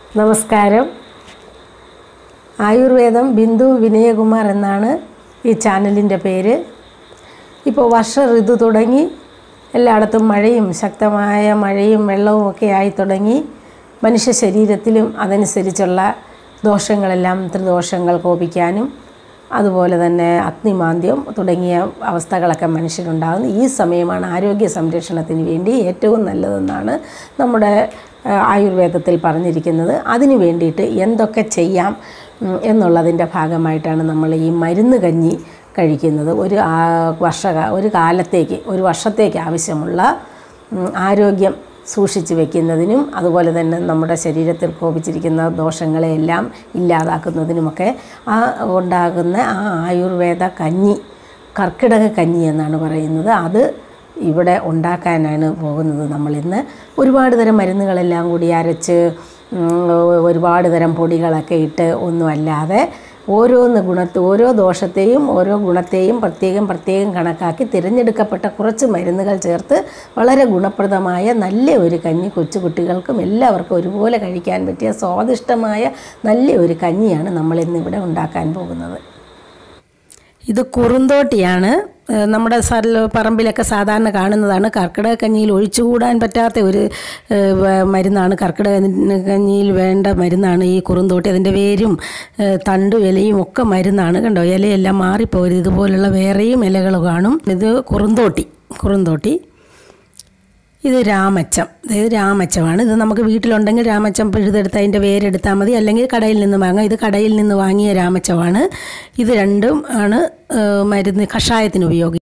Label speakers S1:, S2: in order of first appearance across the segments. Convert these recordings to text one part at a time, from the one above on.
S1: നമസ്കാരം. ആയുർവേദം ബിന്ദു വിനയകുമാർ എന്നാണ് ഈ ചാനലിൻ്റെ പേര്. ഇപ്പോൾ വർഷ ഋതു തുടങ്ങി, എല്ലായിടത്തും മഴയും ശക്തമായ മഴയും വെള്ളവും ഒക്കെ ആയി തുടങ്ങി. മനുഷ്യ ശരീരത്തിലും അതനുസരിച്ചുള്ള ദോഷങ്ങളെല്ലാം, ത്രിദോഷങ്ങൾ കോപിക്കാനും അതുപോലെ തന്നെ അഗ്നിമാന്ദ്യം തുടങ്ങിയ അവസ്ഥകളൊക്കെ മനുഷ്യനുണ്ടാകുന്നു. ഈ സമയമാണ് ആരോഗ്യ സംരക്ഷണത്തിന് വേണ്ടി ഏറ്റവും നല്ലതെന്നാണ് നമ്മുടെ ആയുർവേദത്തിൽ പറഞ്ഞിരിക്കുന്നത്. അതിനു വേണ്ടിയിട്ട് എന്തൊക്കെ ചെയ്യാം എന്നുള്ളതിൻ്റെ ഭാഗമായിട്ടാണ് നമ്മൾ ഈ മരുന്ന് കഞ്ഞി കഴിക്കുന്നത്. ഒരു കാലത്തേക്ക്, ഒരു വർഷത്തേക്ക് ആവശ്യമുള്ള ആരോഗ്യം സൂക്ഷിച്ച് വയ്ക്കുന്നതിനും അതുപോലെ തന്നെ നമ്മുടെ ശരീരത്തിൽ കോപിച്ചിരിക്കുന്ന ദോഷങ്ങളെയെല്ലാം ഇല്ലാതാക്കുന്നതിനുമൊക്കെ ഉണ്ടാകുന്ന ആയുർവേദ കഞ്ഞി, കർക്കിടക കഞ്ഞി എന്നാണ് പറയുന്നത്. അത് ഇവിടെ ഉണ്ടാക്കാനാണ് പോകുന്നത്. നമ്മളിന്ന് ഒരുപാട് തരം മരുന്നുകളെല്ലാം കൂടി അരച്ച് ഒരുപാട് തരം പൊടികളൊക്കെ ഇട്ട് ഒന്നുമല്ലാതെ ഓരോ ദോഷത്തെയും ഓരോ ഗുണത്തെയും പ്രത്യേകം കണക്കാക്കി തിരഞ്ഞെടുക്കപ്പെട്ട കുറച്ച് മരുന്നുകൾ ചേർത്ത് വളരെ ഗുണപ്രദമായ നല്ല ഒരു കഞ്ഞി കൊച്ചുകുട്ടികൾക്കും എല്ലാവർക്കും ഒരുപോലെ കഴിക്കാൻ പറ്റിയ സ്വാദിഷ്ടമായ നല്ല ഒരു കഞ്ഞിയാണ് നമ്മളിന്നിവിടെ ഉണ്ടാക്കാൻ പോകുന്നത്. ഇത് കുറുന്തോട്ടിയാണ്. നമ്മുടെ പറമ്പിലൊക്കെ സാധാരണ കാണുന്നതാണ്. കർക്കിടക കഞ്ഞിയിൽ ഒഴിച്ചുകൂടാൻ പറ്റാത്ത ഒരു മരുന്നാണ്. കർക്കിടക കഞ്ഞിയിൽ വേണ്ട മരുന്നാണ് ഈ കുറുന്തോട്ടി. അതിൻ്റെ വേരും തണ്ടും ഇലയും ഒക്കെ മരുന്നാണ്. കണ്ടോ, ഇലയെല്ലാം മാറിപ്പോരുത്. ഇതുപോലുള്ള വേറെയും ഇലകൾ കാണും. ഇത് കുറുന്തോട്ടി. ഇത് രാമച്ചം. ഇത് രാമച്ചമാണ്. ഇത് നമുക്ക് വീട്ടിലുണ്ടെങ്കിൽ രാമച്ചം പിഴുതെടുത്ത് അതിൻ്റെ വേരെടുത്താൽ മതി, അല്ലെങ്കിൽ കടയിൽ നിന്ന് വാങ്ങാം. ഇത് കടയിൽ നിന്ന് വാങ്ങിയ രാമച്ചമാണ്. ഇത് രണ്ടും ആണ് മരുന്ന് കഷായത്തിന് ഉപയോഗിക്കുന്നത്.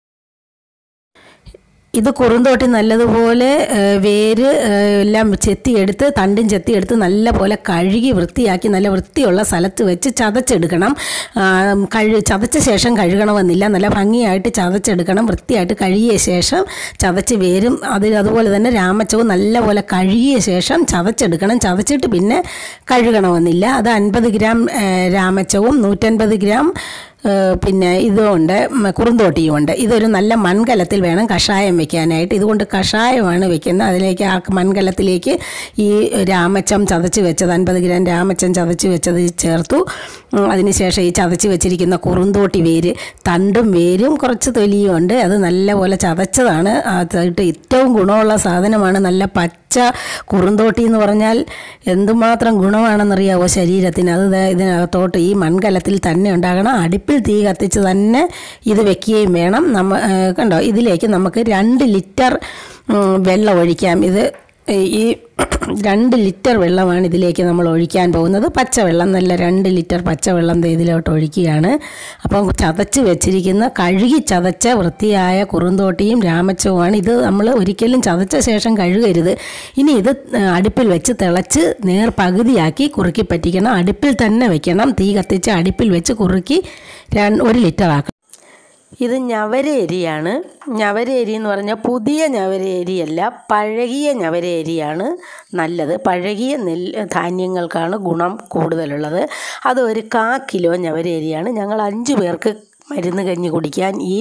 S1: ഇത് കുറുന്തോട്ടി നല്ലതുപോലെ വേര് എല്ലാം ചെത്തിയെടുത്ത്, തണ്ടും ചെത്തിയെടുത്ത് നല്ലപോലെ കഴുകി വൃത്തിയാക്കി നല്ല വൃത്തിയുള്ള സ്ഥലത്ത് വെച്ച് ചതച്ചെടുക്കണം. ചതച്ച ശേഷം കഴുകണമെന്നില്ല, നല്ല ഭംഗിയായിട്ട് ചതച്ചെടുക്കണം. വൃത്തിയായിട്ട് കഴുകിയ ശേഷം ചതച്ച് വേരും അതുപോലെ തന്നെ രാമച്ചവും നല്ലപോലെ കഴുകിയ ശേഷം ചതച്ചെടുക്കണം. ചതച്ചിട്ട് പിന്നെ കഴുകണമെന്നില്ല. അത് 50 ഗ്രാം രാമച്ചവും 150 ഗ്രാം പിന്നെ ഇതുമുണ്ട്, കുറുന്തോട്ടിയുമുണ്ട്. ഇതൊരു നല്ല മൺകലത്തിൽ വേണം കഷായം വെക്കാനായിട്ട്. ഇതുകൊണ്ട് കഷായമാണ് വെക്കുന്നത്. അതിലേക്ക് മൺകലത്തിലേക്ക് ഈ രാമച്ചം ചതച്ച് വെച്ചത് 50 ഗ്രാം രാമച്ചം ചതച്ച് വെച്ചത് ചേർത്തു. അതിനുശേഷം ഈ ചതച്ച് വെച്ചിരിക്കുന്ന കുറുന്തോട്ടി വേര്, തണ്ടും വേരും കുറച്ച് തൊലിയുമുണ്ട്. അത് നല്ലപോലെ ചതച്ചതാണ്. അതിട്ട് ഏറ്റവും ഗുണമുള്ള സാധനമാണ്. നല്ല പച്ച കുറുന്തോട്ടി എന്ന് പറഞ്ഞാൽ എന്തുമാത്രം ഗുണമാണെന്നറിയാവോ ശരീരത്തിന്. അത് ഇതിനകത്തോട്ട് ഈ മൺകലത്തിൽ തന്നെ ഉണ്ടാകണം. അടുപ്പിൽ തീ കത്തിച്ച് തന്നെ ഇത് വെക്കുകയും വേണം. കണ്ടോ, ഇതിലേക്ക് നമുക്ക് 2 ലിറ്റർ വെള്ളം ഒഴിക്കാം. ഈ 2 ലിറ്റർ വെള്ളമാണ് ഇതിലേക്ക് നമ്മൾ ഒഴിക്കാൻ പോകുന്നത്. പച്ചവെള്ളം, നല്ല 2 ലിറ്റർ പച്ചവെള്ളം ഇതിലോട്ട് ഒഴിക്കുകയാണ്. അപ്പം ചതച്ച് വെച്ചിരിക്കുന്ന, കഴുകി ചതച്ച വൃത്തിയായ കുറുന്തോട്ടിയും രാമച്ചവുമാണ്. ഇത് നമ്മൾ ഒരിക്കലും ചതച്ച ശേഷം കഴുകരുത്. ഇനി ഇത് അടുപ്പിൽ വെച്ച് തിളച്ച് പകുതിയാക്കി കുറുക്കി പറ്റിക്കണം. അടുപ്പിൽ തന്നെ വെക്കണം. തീ കത്തിച്ച് അടുപ്പിൽ വെച്ച് കുറുക്കി 1 ലിറ്റർ ആക്കണം. ഇത് ഞവരയരിയാണ്. ഞവരയരി എന്ന് പറഞ്ഞാൽ പുതിയ ഞവരയരിയല്ല, പഴകിയ ഞവരയരിയാണ് നല്ലത്. പഴകിയ ധാന്യങ്ങൾക്കാണ് ഗുണം കൂടുതലുള്ളത്. അത് ഒരു 1/4 കിലോ ഞവരയരിയാണ്. ഞങ്ങൾ 5 പേർക്ക് മരുന്ന് കഞ്ഞി കുടിക്കാൻ ഈ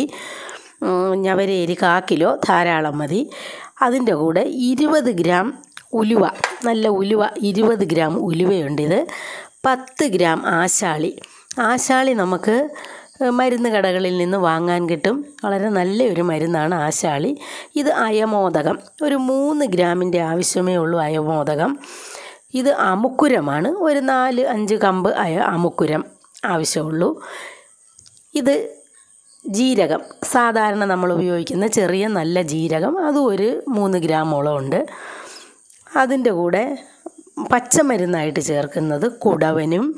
S1: ഞവരയരി 1/4 കിലോ ധാരാളം മതി. അതിൻ്റെ കൂടെ 20 ഗ്രാം ഉലുവ, നല്ല ഉലുവ 20 ഗ്രാം ഉലുവയുണ്ട്. ഇത് 10 ഗ്രാം ആശാളി നമുക്ക് മരുന്ന് കടകളിൽ നിന്ന് വാങ്ങാൻ കിട്ടും. വളരെ നല്ലൊരു മരുന്നാണ് ആശാളി. ഇത് അയമോദകം, ഒരു 3 ഗ്രാമിൻ്റെ ആവശ്യമേ ഉള്ളൂ അയമോദകം. ഇത് അമുക്കുരമാണ്. ഒരു 4-5 കമ്പ് അമുക്കുരം ആവശ്യമുള്ളൂ. ഇത് ജീരകം, സാധാരണ നമ്മൾ ഉപയോഗിക്കുന്ന ചെറിയ നല്ല ജീരകം, അതും ഒരു 3 ഗ്രാമോളം ഉണ്ട്. അതിൻ്റെ കൂടെ പച്ചമരുന്നായിട്ട് ചേർക്കുന്നത് കുടവനും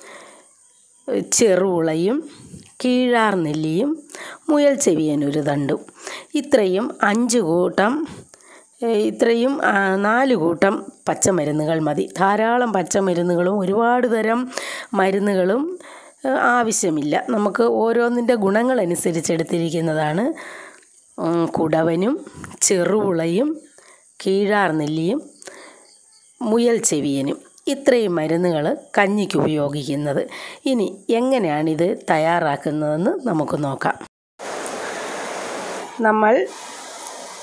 S1: ചെറുളയും കീഴാർനെല്ലിയും മുയൽ ചെവിയനൊരു തണ്ടും. ഇത്രയും 4 കൂട്ടം പച്ചമരുന്നുകൾ മതി. ധാരാളം പച്ചമരുന്നുകളും ഒരുപാട് തരം മരുന്നുകളും ആവശ്യമില്ല. നമുക്ക് ഓരോന്നിൻ്റെ ഗുണങ്ങളനുസരിച്ചെടുത്തിരിക്കുന്നതാണ്. കുടവനും ചെറുളയും കീഴാർനെല്ലിയും മുയൽ ചെവിയനും, ഇത്രയും മരുന്നുകൾ കഞ്ഞിക്ക് ഉപയോഗിക്കുന്നത്. ഇനി എങ്ങനെയാണിത് തയ്യാറാക്കുന്നതെന്ന് നമുക്ക് നോക്കാം. നമ്മൾ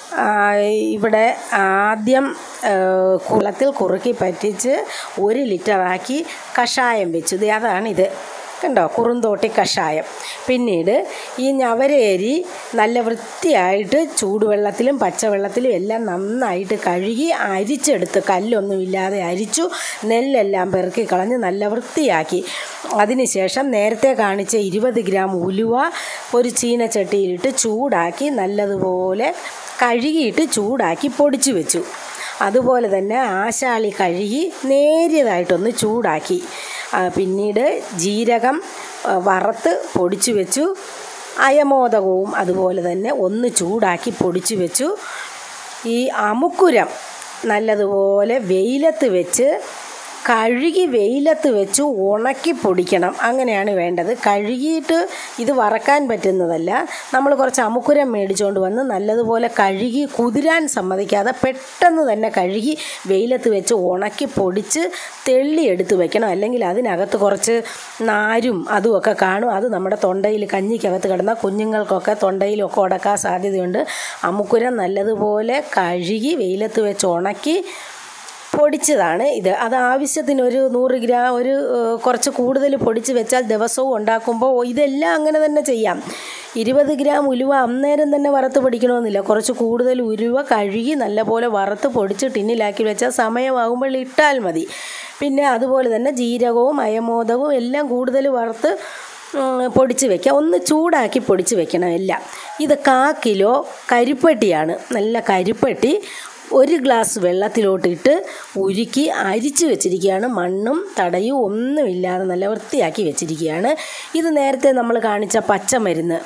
S1: ഇവിടെ ആദ്യം കുളത്തിൽ കുറുക്കി പറ്റിച്ച് 1 ലിറ്ററാക്കി കഷായം വെച്ചു. അതാണിത് കണ്ടോ, കുറുന്തോട്ടി കഷായം. പിന്നീട് ഈ ഞവരയരി നല്ല വൃത്തിയായിട്ട് ചൂടുവെള്ളത്തിലും പച്ചവെള്ളത്തിലും എല്ലാം നന്നായിട്ട് കഴുകി അരിച്ചെടുത്ത്, കല്ലൊന്നുമില്ലാതെ അരിച്ചു, നെല്ലെല്ലാം പെറുക്കി കളഞ്ഞ് നല്ല വൃത്തിയാക്കി. അതിനുശേഷം നേരത്തെ കാണിച്ച 20 ഗ്രാം ഉലുവ ഒരു ചീനച്ചട്ടിയിലിട്ട് ചൂടാക്കി നല്ലതുപോലെ കഴുകിയിട്ട് ചൂടാക്കി പൊടിച്ചു വെച്ചു. അതുപോലെ തന്നെ ആശാളി കഴുകി നേരിയതായിട്ടൊന്ന് ചൂടാക്കി. പിന്നീട് ജീരകം വറുത്ത് പൊടിച്ചു വെച്ചു. അയമോദകവും അതുപോലെ തന്നെ ഒന്ന് ചൂടാക്കി പൊടിച്ചു വെച്ചു. ഈ അമുക്കുരം നല്ലതുപോലെ വെയിലത്ത് വെച്ച് കഴുകി വെയിലത്ത് വെച്ച് ഉണക്കി പൊടിക്കണം. അങ്ങനെയാണ് വേണ്ടത്. കഴുകിയിട്ട് ഇത് വറക്കാൻ പറ്റുന്നതല്ല. നമ്മൾ കുറച്ച് അമുക്കുരം മേടിച്ചുകൊണ്ട് വന്ന് നല്ലതുപോലെ കഴുകി കുതിരാൻ സമ്മതിക്കാതെ പെട്ടെന്ന് തന്നെ കഴുകി വെയിലത്ത് വെച്ച് ഉണക്കി പൊടിച്ച് തെള്ളിയെടുത്ത് വെക്കണം. അല്ലെങ്കിൽ അതിനകത്ത് കുറച്ച് നാരും അതുമൊക്കെ കാണും. അത് നമ്മുടെ തൊണ്ടയിൽ കഞ്ഞിക്കകത്ത് കിടന്നാൽ കുഞ്ഞുങ്ങൾക്കൊക്കെ തൊണ്ടയിലൊക്കെ ഉടക്കാൻ സാധ്യതയുണ്ട്. അമുക്കുരം നല്ലതുപോലെ കഴുകി വെയിലത്ത് വെച്ച് ഉണക്കി പൊടിച്ചതാണ് ഇത്. അത് ആവശ്യത്തിനൊരു 100 ഗ്രാം കുറച്ച് കൂടുതൽ പൊടിച്ച് വെച്ചാൽ ദിവസവും ഉണ്ടാക്കുമ്പോൾ ഇതെല്ലാം അങ്ങനെ തന്നെ ചെയ്യാം. 20 ഗ്രാം ഉലുവ അന്നേരം തന്നെ വറുത്ത് പൊടിക്കണമെന്നില്ല. കുറച്ച് കൂടുതൽ ഉലുവ കഴുകി നല്ലപോലെ വറുത്ത് പൊടിച്ച് ടിന്നിലാക്കി വെച്ചാൽ സമയമാകുമ്പോൾ ഇട്ടാൽ മതി. പിന്നെ അതുപോലെ തന്നെ ജീരകവും അയമോദകവും എല്ലാം കൂടുതൽ വറുത്ത് പൊടിച്ച് വയ്ക്കുക. ഒന്ന് ചൂടാക്കി പൊടിച്ച് വെക്കണം എല്ലാം. ഇത് 1/4 കിലോ കരിപ്പെട്ടിയാണ്. നല്ല കരിപ്പെട്ടി 1 ഗ്ലാസ് വെള്ളത്തിലോട്ടിട്ട് ഉരുക്കി അരിച്ച് വെച്ചിരിക്കുകയാണ്. മണ്ണും തടയും ഒന്നുമില്ലാതെ നല്ല വൃത്തിയാക്കി വെച്ചിരിക്കുകയാണ്. ഇത് നേരത്തെ നമ്മൾ കാണിച്ച പച്ചമരുന്ന്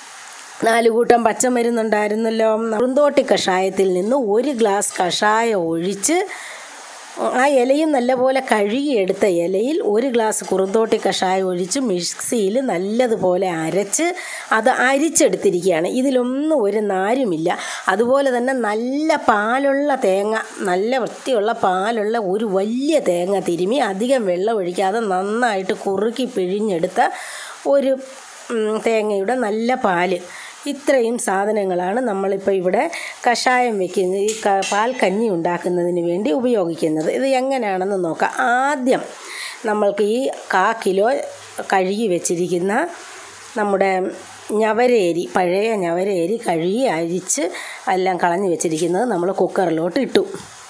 S1: 4 കൂട്ടം പച്ചമരുന്നുണ്ടായിരുന്നല്ലോ. കുറുന്തോട്ടി കഷായത്തിൽ നിന്ന് 1 ഗ്ലാസ് കഷായം ഒഴിച്ച് ആ ഇലയും നല്ലപോലെ കഴുകിയെടുത്ത ഇലയിൽ 1 ഗ്ലാസ് കുറുന്തോട്ടി കഷായം ഒഴിച്ച് മിക്സിയിൽ നല്ലതുപോലെ അരച്ച് അത് അരിച്ചെടുത്തിരിക്കുകയാണ്. ഇതിലൊന്നും ഒരു നാരുമില്ല. അതുപോലെ തന്നെ നല്ല പാലുള്ള തേങ്ങ, നല്ല വൃത്തിയുള്ള പാലുള്ള ഒരു വലിയ തേങ്ങ തിരുമി അധികം വെള്ളം ഒഴിക്കാതെ നന്നായിട്ട് കുറുക്കി പിഴിഞ്ഞെടുത്ത ഒരു തേങ്ങയുടെ നല്ല പാല്. ഇത്രയും സാധനങ്ങളാണ് നമ്മളിപ്പോൾ ഇവിടെ കഷായം വയ്ക്കുന്നത്, ഈ പാൽ കഞ്ഞി ഉണ്ടാക്കുന്നതിന് വേണ്ടി ഉപയോഗിക്കുന്നത്. ഇത് എങ്ങനെയാണെന്ന് നോക്കാം. ആദ്യം നമ്മൾക്ക് ഈ 1/4 കിലോ കഴുകി വെച്ചിരിക്കുന്ന നമ്മുടെ ഞവരയരി, പഴയ ഞവരയരി കഴുകി അരിച്ച് എല്ലാം കളഞ്ഞ് വെച്ചിരിക്കുന്നത് നമ്മൾ കുക്കറിലോട്ട് ഇട്ടു.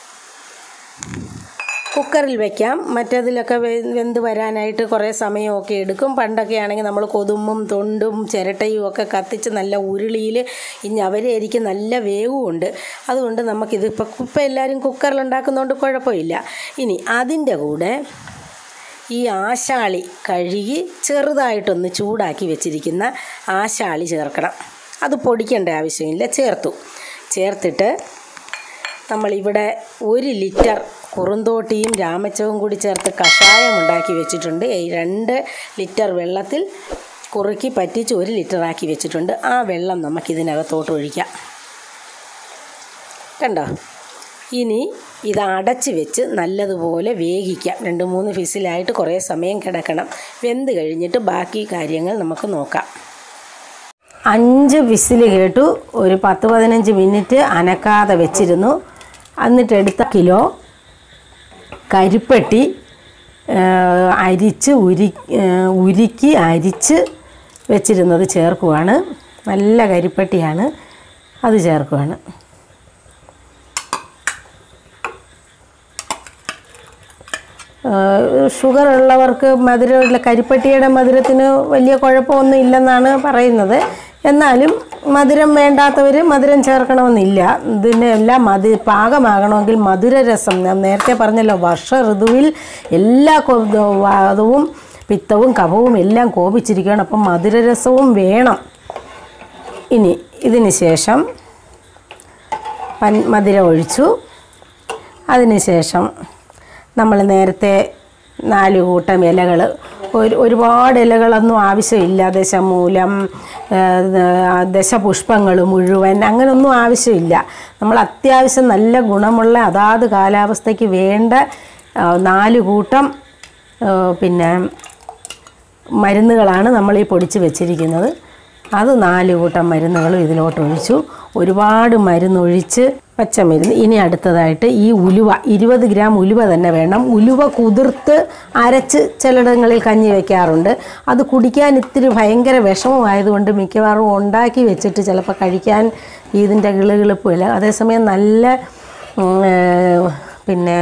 S1: കുക്കറിൽ വയ്ക്കാം. മറ്റേതിലൊക്കെ വെന്ത് വരാനായിട്ട് കുറേ സമയമൊക്കെ എടുക്കും. പണ്ടൊക്കെ ആണെങ്കിൽ നമ്മൾ കൊതുമ്പും തൊണ്ടും ചിരട്ടയും ഒക്കെ കത്തിച്ച് നല്ല ഉരുളിയിൽ ഈ ഞവരയരിക്ക് നല്ല വേവുമുണ്ട്. അതുകൊണ്ട് നമുക്കിതിപ്പോൾ എല്ലാവരും കുക്കറിലുണ്ടാക്കുന്നതുകൊണ്ട് കുഴപ്പമില്ല. ഇനി അതിൻ്റെ കൂടെ ഈ ആശാളി കഴുകി ചെറുതായിട്ടൊന്ന് ചൂടാക്കി വെച്ചിരിക്കുന്ന ആശാളി ചേർക്കണം. അത് പൊടിക്കേണ്ട ആവശ്യമില്ല, ചേർത്തിട്ട് നമ്മളിവിടെ 1 ലിറ്റർ കുറുന്തോട്ടിയും രാമച്ചവും കൂടി ചേർത്ത് കഷായം ഉണ്ടാക്കി വെച്ചിട്ടുണ്ട്. 2 ലിറ്റർ വെള്ളത്തിൽ കുറുക്കി പറ്റിച്ച് 1 ലിറ്ററാക്കി വെച്ചിട്ടുണ്ട്. ആ വെള്ളം നമുക്കിതിനകത്തോട്ട് ഒഴിക്കാം. കണ്ടോ? ഇനി ഇത് അടച്ച് വെച്ച് നല്ലതുപോലെ വേവിക്കാം. 2-3 വിസിലായിട്ട് കുറേ സമയം കിടക്കണം. വെന്ത് കഴിഞ്ഞിട്ട് ബാക്കി കാര്യങ്ങൾ നമുക്ക് നോക്കാം. 5 വിസിൽ കേട്ടു. ഒരു 10-15 മിനിറ്റ് അനക്കാതെ വെച്ചിരുന്നു. എന്നിട്ട് എടുത്ത കിലോ കരിപ്പെട്ടി അരിച്ച് ഉരുക്കി അരിച്ച് വെച്ചിരുന്നത് ചേർക്കുവാണ്. നല്ല കരിപ്പെട്ടിയാണ്, അത് ചേർക്കുവാണ്. ഷുഗർ ഉള്ളവർക്ക് മധുരമുള്ള കരിപ്പെട്ടിയുടെ മധുരത്തിന് വലിയ കുഴപ്പമൊന്നും ഇല്ലെന്നാണ് പറയുന്നത്. എന്നാലും മധുരം വേണ്ടാത്തവർ മധുരം ചേർക്കണമെന്നില്ല. ഇതിനെല്ലാം പാകമാകണമെങ്കിൽ മധുരരസം, ഞാൻ നേരത്തെ പറഞ്ഞല്ലോ, വർഷ ഋതുവിൽ എല്ലാ വാദവും പിത്തവും കഫവും എല്ലാം കോപിച്ചിരിക്കുകയാണ്. അപ്പം മധുരരസവും വേണം. ഇനി ഇതിന് ശേഷം മധുരം ഒഴിച്ചു. അതിന് ശേഷം നമ്മൾ നേരത്തെ 4 കൂട്ടം ഇലകൾ, ഒരുപാട് ഇലകളൊന്നും ആവശ്യമില്ല. ദശമൂലം, ദശപുഷ്പങ്ങൾ മുഴുവൻ അങ്ങനെയൊന്നും ആവശ്യമില്ല. നമ്മൾ അത്യാവശ്യം നല്ല ഗുണമുള്ള അതാത് കാലാവസ്ഥയ്ക്ക് വേണ്ട 4 കൂട്ടം പിന്നെ മരുന്നുകളാണ് നമ്മൾ ഈ പൊടിച്ച് വെച്ചിരിക്കുന്നത്. അത് 4 കൂട്ടം മരുന്നുകളും ഇതിലോട്ട് ഒഴിച്ചു. ഒരുപാട് മരുന്നൊഴിച്ച് പച്ചമരുന്ന്. ഇനി അടുത്തതായിട്ട് ഈ ഉലുവ 20 ഗ്രാം ഉലുവ തന്നെ വേണം. ഉലുവ കുതിർത്ത് അരച്ച് ചിലയിടങ്ങളിൽ കഞ്ഞി വയ്ക്കാറുണ്ട്. അത് കുടിക്കാൻ ഇത്തിരി ഭയങ്കര വിഷമമായതുകൊണ്ട് മിക്കവാറും ഉണ്ടാക്കി വെച്ചിട്ട് ചിലപ്പോൾ കഴിക്കാൻ ഇതിൻ്റെ കിളുകിളുപ്പില്ല. അതേസമയം നല്ല പിന്നെ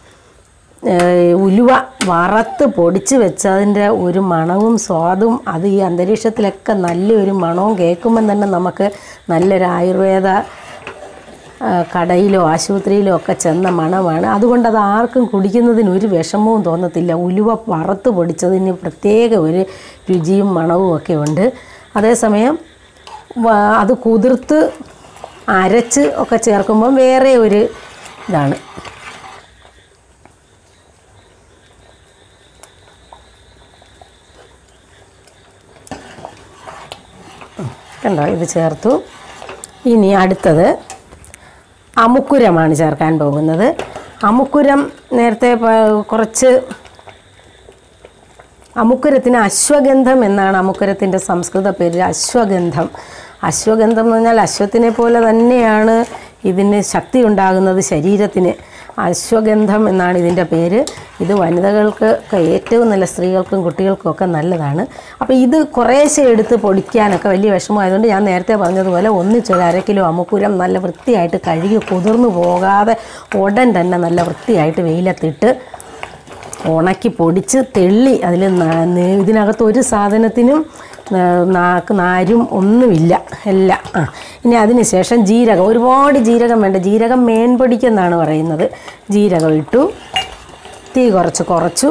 S1: ഉലുവ വറുത്ത് പൊടിച്ച് വെച്ചതിൻ്റെ ഒരു മണവും സ്വാദും അത് ഈ അന്തരീക്ഷത്തിലൊക്കെ നല്ലൊരു മണവും കേൾക്കുമ്പം തന്നെ നമുക്ക് നല്ലൊരു ആയുർവേദ കടയിലോ ആശുപത്രിയിലോ ഒക്കെ ചെന്ന മണമാണ്. അതുകൊണ്ട് അത് ആർക്കും കുടിക്കുന്നതിന് ഒരു വിഷമവും തോന്നത്തില്ല. ഉലുവ വറുത്ത് പൊടിച്ചതിന് പ്രത്യേക ഒരു രുചിയും മണവും ഒക്കെ ഉണ്ട്. അതേസമയം അത് കുതിർത്ത് അരച്ച് ഒക്കെ ചേർക്കുമ്പം വേറെ ഒരു ഇതാണ്. കണ്ടോ, ഇത് ചേർത്തു. ഇനി അടുത്തത് അമുക്കുരമാണ് ചേർക്കാൻ പോകുന്നത്. അമുക്കുരം നേരത്തെ കുറച്ച് അമുക്കുരത്തിന് അശ്വഗന്ധം എന്നാണ് അമുക്കുരത്തിൻ്റെ സംസ്കൃത പേര്. അശ്വഗന്ധം എന്ന് പറഞ്ഞാൽ അശ്വത്തിനെ പോലെ തന്നെയാണ് ഇതിന് ശക്തി ഉണ്ടാകുന്നത് ശരീരത്തിന്. അശ്വഗന്ധം എന്നാണ് ഇതിൻ്റെ പേര്. ഇത് വനിതകൾക്ക് ഏറ്റവും നല്ല, സ്ത്രീകൾക്കും കുട്ടികൾക്കും നല്ലതാണ്. അപ്പോൾ ഇത് കുറേശ്ശെ എടുത്ത് പൊടിക്കാനൊക്കെ വലിയ വിഷമമായതുകൊണ്ട് ഞാൻ നേരത്തെ പറഞ്ഞതുപോലെ ഒന്നിച്ചൊരു 1/2 കിലോ അമുക്കുരം നല്ല വൃത്തിയായിട്ട് കഴുകി കുതിർന്നു പോകാതെ ഉടൻ തന്നെ നല്ല വൃത്തിയായിട്ട് വെയിലത്തിട്ട് ഉണക്കി പൊടിച്ച് തെള്ളി അതിൽ ഇതിനകത്ത് ഒരു സാധനത്തിനും നാരും ഒന്നുമില്ല എല്ലാം. ഇനി അതിന് ശേഷം ജീരകം, ഒരുപാട് ജീരകം വേണ്ട. ജീരകം മേൻപൊടിക്കെന്നാണ് പറയുന്നത്. ജീരകം ഇട്ടു, തീ കുറച്ചു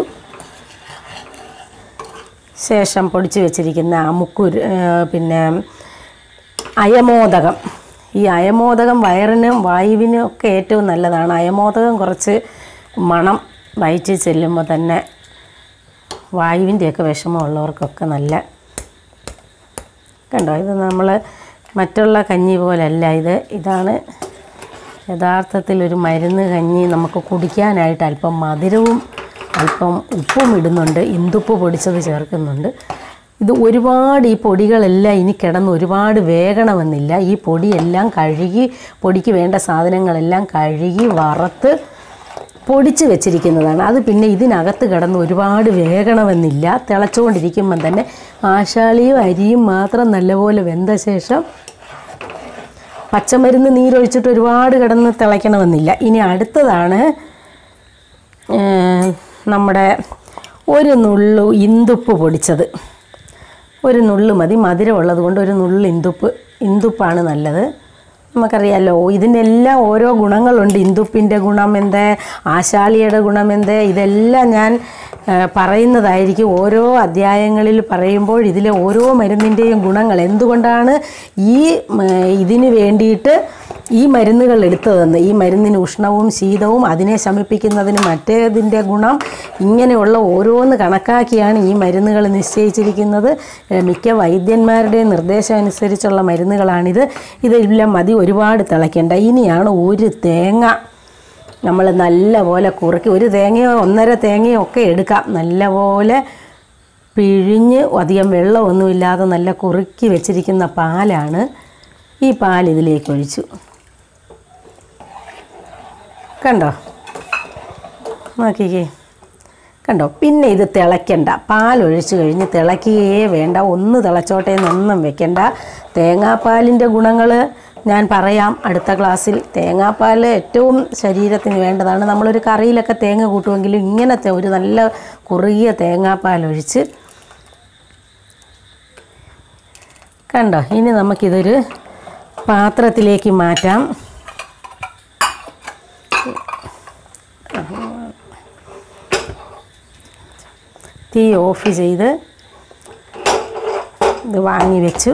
S1: ശേഷം പൊടിച്ച് വെച്ചിരിക്കുന്ന പിന്നെ അയമോദകം. ഈ അയമോദകം വയറിനും വായുവിനും ഒക്കെ ഏറ്റവും നല്ലതാണ്. അയമോദകം കുറച്ച് മണം വയറ്റിൽ ചെല്ലുമ്പോൾ തന്നെ വായുവിൻ്റെയൊക്കെ വിഷമമുള്ളവർക്കൊക്കെ നല്ല. കണ്ടോ, ഇത് നമ്മൾ മറ്റുള്ള കഞ്ഞി പോലല്ല. ഇതാണ് യഥാർത്ഥത്തിൽ ഒരു മരുന്ന് കഞ്ഞി. നമുക്ക് കുടിക്കാനായിട്ട് അല്പം മധുരവും അല്പം ഉപ്പും ഇടുന്നുണ്ട്. ഇന്ദുപ്പ് പൊടിച്ചത് ചേർക്കുന്നുണ്ട്. ഇത് ഒരുപാട് ഈ പൊടികളെല്ലാം ഇനി കിടന്ന് ഒരുപാട് വേകണമെന്നില്ല. ഈ പൊടിയെല്ലാം കഴുകി, പൊടിക്ക് വേണ്ട സാധനങ്ങളെല്ലാം കഴുകി വറുത്ത് പൊടിച്ച് വെച്ചിരിക്കുന്നതാണ്. അത് പിന്നെ ഇതിനകത്ത് കിടന്ന് ഒരുപാട് വേകണമെന്നില്ല. തിളച്ചുകൊണ്ടിരിക്കുമ്പം തന്നെ ആശാളിയും അരിയും മാത്രം നല്ലപോലെ വെന്ത ശേഷം പച്ചമരുന്ന് നീരൊഴിച്ചിട്ട് ഒരുപാട് കിടന്ന് തിളയ്ക്കണമെന്നില്ല. ഇനി അടുത്തതാണ് നമ്മുടെ ഒരു നുള്ളു ഇന്ദുപ്പ് പൊടിച്ചത്. ഒരു നുള്ളു മതി, മധുരമുള്ളത് കൊണ്ട് ഒരു നുള്ളു ഇന്ദുപ്പാണ് നല്ലത്. നമുക്കറിയാമല്ലോ ഇതിനെല്ലാം ഓരോ ഗുണങ്ങളുണ്ട്. ഇന്ദുപ്പിൻ്റെ ഗുണം എന്ത്, ആശാളിയുടെ ഗുണം എന്ത്, ഇതെല്ലാം ഞാൻ പറയുന്നതായിരിക്കും. ഓരോ അധ്യായങ്ങളിൽ പറയുമ്പോൾ ഇതിലെ ഓരോ മരുന്നിൻ്റെയും ഗുണങ്ങൾ എന്തുകൊണ്ടാണ് ഇതിന് വേണ്ടിയിട്ട് ഈ മരുന്നുകൾ എടുത്തതെന്ന്, ഈ മരുന്നിന് ഉഷ്ണവും ശീതവും അതിനെ ശമിപ്പിക്കുന്നതിന് മറ്റേതിൻ്റെ ഗുണം, ഇങ്ങനെയുള്ള ഓരോന്ന് കണക്കാക്കിയാണ് ഈ മരുന്നുകൾ നിശ്ചയിച്ചിരിക്കുന്നത്. മിക്ക വൈദ്യന്മാരുടെയും നിർദ്ദേശം അനുസരിച്ചുള്ള മരുന്നുകളാണിത്. ഇതെല്ലാം മതി, ഒരുപാട് തിളയ്ക്കേണ്ട. ഇനിയാണ് ഒരു തേങ്ങ നമ്മൾ നല്ലപോലെ കുറുക്കി, ഒരു തേങ്ങയോ 1.5 തേങ്ങയോ ഒക്കെ എടുക്കാം. നല്ലപോലെ പിഴിഞ്ഞ് അധികം വെള്ളമൊന്നുമില്ലാതെ നല്ല കുറുക്കി വെച്ചിരിക്കുന്ന പാലാണ്. ഈ പാൽ ഇതിലേക്ക് ഒഴിച്ചു. കണ്ടോ, നോക്കിക്കേ, കണ്ടോ. പിന്നെ ഇത് തിളയ്ക്കണ്ട. പാലൊഴിച്ച് കഴിഞ്ഞ് തിളയ്ക്കുകയേ വേണ്ട. ഒന്ന് തിളച്ചോട്ടെ എന്നൊന്നും വെക്കണ്ട. തേങ്ങാപ്പാലിൻ്റെ ഗുണങ്ങൾ ഞാൻ പറയാം അടുത്ത ക്ലാസ്സിൽ. തേങ്ങാപ്പാൽ ഏറ്റവും ശരീരത്തിന് വേണ്ടതാണ്. നമ്മളൊരു കറിയിലൊക്കെ തേങ്ങ കൂട്ടുമെങ്കിലും ഇങ്ങനത്തെ ഒരു നല്ല കുറുകിയ തേങ്ങാപ്പാലൊഴിച്ച്. കണ്ടോ, ഇനി നമുക്കിതൊരു പാത്രത്തിലേക്ക് മാറ്റാം. തീ ഓഫ് ചെയ്ത് ഇത് വാങ്ങി വെച്ചു.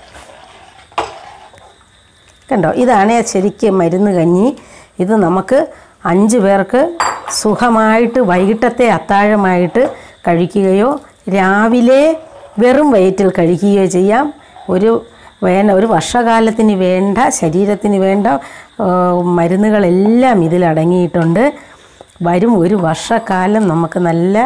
S1: കണ്ടോ, ഇതാണ് ശരിക്കും മരുന്ന് കഞ്ഞി. ഇത് നമുക്ക് 5 പേർക്ക് സുഖമായിട്ട് വൈകിട്ടത്തെ അത്താഴമായിട്ട് കഴിക്കുകയോ രാവിലെ വെറും വയറ്റിൽ കഴിക്കുകയോ ചെയ്യാം. ഒരു വർഷകാലത്തിന് വേണ്ട, ശരീരത്തിന് വേണ്ട മരുന്നുകളെല്ലാം ഇതിലടങ്ങിയിട്ടുണ്ട്. വരും ഒരു വർഷക്കാലം നമുക്ക് നല്ല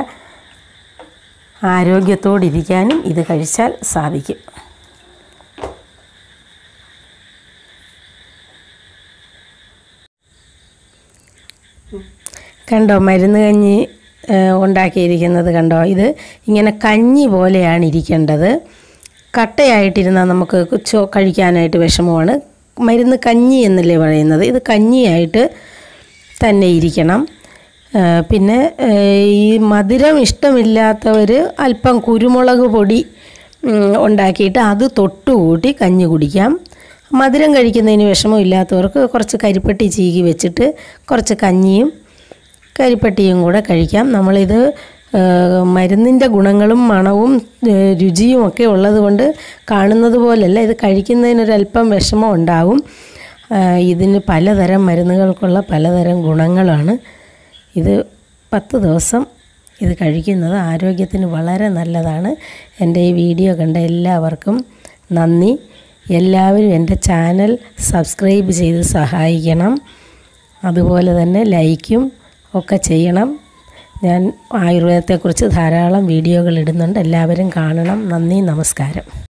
S1: ആരോഗ്യത്തോടിരിക്കാനും ഇത് കഴിച്ചാൽ സാധിക്കും. കണ്ടോ മരുന്ന് കഞ്ഞി ഉണ്ടാക്കിയിരിക്കുന്നത് കണ്ടോ? ഇത് ഇങ്ങനെ കഞ്ഞി പോലെയാണ് ഇരിക്കേണ്ടത്. കട്ടയായിട്ടിരുന്നാൽ നമുക്ക് കഴിക്കാനായിട്ട് വിഷമമാണ്. മരുന്ന് കഞ്ഞി എന്നല്ലേ പറയുന്നത്. ഇത് കഞ്ഞിയായിട്ട് തന്നെ ഇരിക്കണം. പിന്നെ ഈ മധുരം ഇഷ്ടമില്ലാത്തവർ അല്പം കുരുമുളക് പൊടി ഉണ്ടാക്കിയിട്ട് അത് തൊട്ടുകൂട്ടി കഞ്ഞി കുടിക്കാം. മധുരം കഴിക്കുന്നതിന് വിഷമമില്ലാത്തവർക്ക് കുറച്ച് കരിപ്പട്ടി ചീകി വെച്ചിട്ട് കുറച്ച് കഞ്ഞിയും കരിപ്പട്ടിയും കൂടെ കഴിക്കാം. നമ്മളിത് മരുന്നിൻ്റെ ഗുണങ്ങളും മണവും രുചിയും ഒക്കെ ഉള്ളതുകൊണ്ട് കാണുന്നത് പോലല്ല, ഇത് കഴിക്കുന്നതിനൊരല്പം വിഷമം ഉണ്ടാവും. ഇതിന് പലതരം മരുന്നുകൾക്കുള്ള പലതരം ഗുണങ്ങളാണ്. ഇത് 10 ദിവസം ഇത് കഴിക്കുന്നത് ആരോഗ്യത്തിന് വളരെ നല്ലതാണ്. എൻ്റെ ഈ വീഡിയോ കണ്ട എല്ലാവർക്കും നന്ദി. എല്ലാവരും എൻ്റെ ചാനൽ സബ്സ്ക്രൈബ് ചെയ്ത് സഹായിക്കണം. അതുപോലെ തന്നെ ലൈക്കും ഒക്കെ ചെയ്യണം. ഞാൻ ആയുർവേദത്തെക്കുറിച്ച് ധാരാളം വീഡിയോകൾ ഇടുന്നുണ്ട്. എല്ലാവരും കാണണം. നന്ദി, നമസ്കാരം.